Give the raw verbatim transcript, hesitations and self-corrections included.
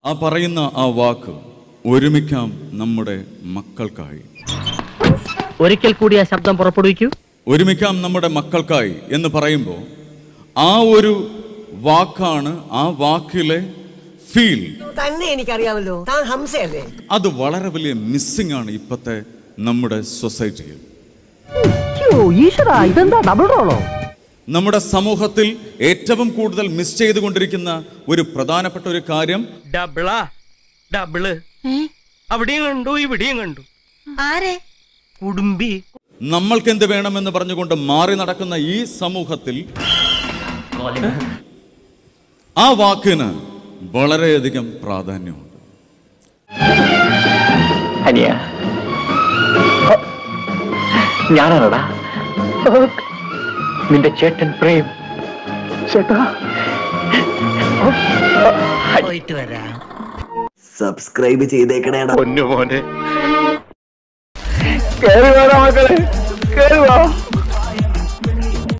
ആ പറയുന്ന ആ വാക്ക് ഒരുമിക്കാം നമ്മുടെ മക്കൾക്കായി. ഒരിക്കൽ കൂടി ആ ശബ്ദം പുറപ്പെടുവിക്കൂ. ഒരുമിക്കാം നമ്മുടെ മക്കൾക്കായി എന്ന് പറയുമ്പോൾ ആ ഒരു വാക്കാണ്, ആ വാക്കിലെ ഫീൽ തന്നെ എനിക്കറിയാമല്ലോ, താൻ ഹംസയല്ലേ. അത് വളരെ വലിയ മിസ്സിംഗ് ആണ് ഇപ്പോഴത്തെ നമ്മുടെ സൊസൈറ്റിയിൽ. നമ്മുടെ സമൂഹത്തിൽ ഏറ്റവും കൂടുതൽ മിസ് ചെയ്തുകൊണ്ടിരിക്കുന്ന ഒരു പ്രധാനപ്പെട്ട ഒരു കാര്യം ഡബിളാ ഡബിള്. അവിടെയും കണ്ടു ഇവിടെയും കണ്ടു. ആരെ? കുടുംബി. നമ്മൾക്ക് എന്ത് വേണമെന്ന് പറഞ്ഞുകൊണ്ട് മാറി നടക്കുന്ന ഈ സമൂഹത്തിൽ ആ വാക്കിന് വളരെയധികം പ്രാധാന്യമുണ്ട്. ഞാനാണോടാ നിന്റെ ചേട്ടൻ പ്രേം? ചേട്ടാ പോയിട്ട് വരാം. സബ്സ്ക്രൈബ് ചെയ്തേക്കണേടാ പൊന്നു മോനെ. കേറി വാ മക്കളെ, കേറി വാ.